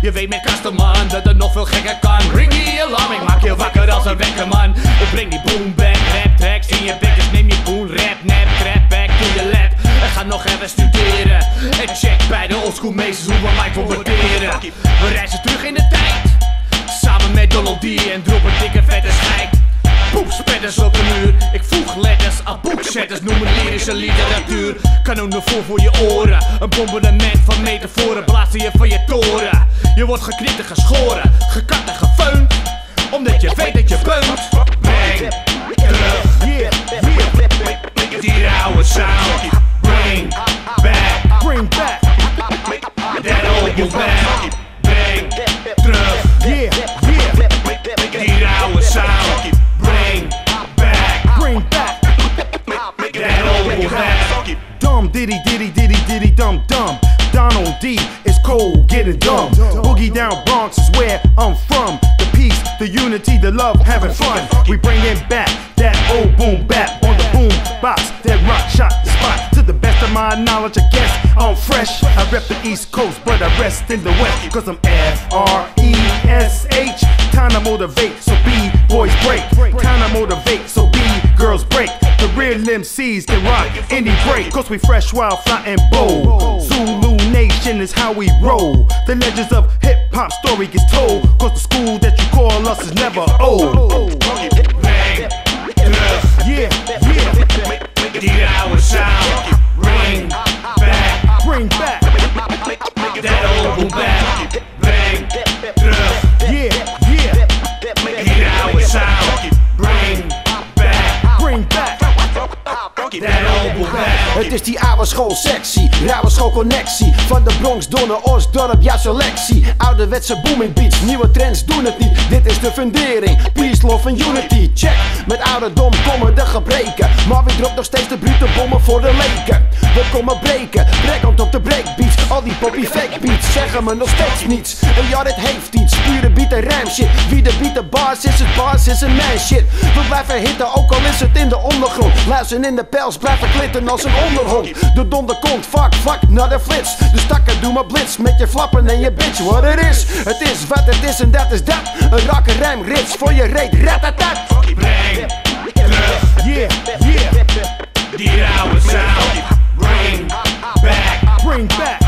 Je weet met Kasteman dat het nog veel gekker kan. Ring die alarm, ik maak je wakker als een wekker man. Ik breng die boom back, rap tracks in je bek. Dus neem je boom, rap, nap, trap back to je lab. En ga nog even studeren. En check bij de oldschool meesters hoe we Mike waarderen. We reizen terug in de tijd, samen met Donald D en droppen dikke vette scheid. Poepspetters op de muur, ik voeg letters aan boekzetters, noemen lyrische literatuur. Kanonnen voor je oren, een bombardement van metaforen blazen je van je toren. Je wordt geknipt en geschoren, gekat en gefeund, omdat je weet dat je beunt. Bang, terug, die oude sound. Bring back, that old boom back. Bang, terug, die oude sound. Bring back, that old boom back. Dumb diddy diddy diddy diddy dum dum. Donald D is cold, getting dumb. Boogie down Bronx is where I'm from. The peace, the unity, the love, having fun. We bringing back that old boom bap on the boom box. That rock shot the spot. To the best of my knowledge, I guess I'm fresh. I rep the East Coast, but I rest in the West. Cause I'm F-R-E-S-H. Time to motivate, so B boys break. Time to motivate, so B girls break. The real MCs can rock any break. Cause we fresh, wild, fly and bold. Zulu Nation is how we roll. The legends of hip-hop story gets told. Cause the school that you call us is never old. Bang, die oude sound. Bring back, that old boom back. Bang, terug, die oude sound. Bring back, that old boom back. Het is die oude school sectie, rauwe school connectie. Van de Bronx, Donne, Osdorp, ja selectie. Ouderwetse booming beats, nieuwe trends doen het niet. Dit is de fundering, peace, love en unity. Check, met ouderdom komen de gebreken. Maar wie dropt nog steeds de brute bommen voor de leken. We komen breken, brekkend op de breakbeats. Al die poppy fake beats zeggen me nog steeds niets. En ja, dit heeft iets, pure beat en rijm shit. Wie de beat de bars is, het bars is een man shit. We blijven hitten, ook al is het in de ondergrond. Luisteren in de pels, blijven klitten als een onderhond. De donder komt, fuck, naar de flits. De stakker, doe maar blitz met je flappen en je bitch. Wat het is wat het is en dat is dat. Een rakke rijm, rits voor je reet, ratatat. Bring terug, die oude sound. Bring back,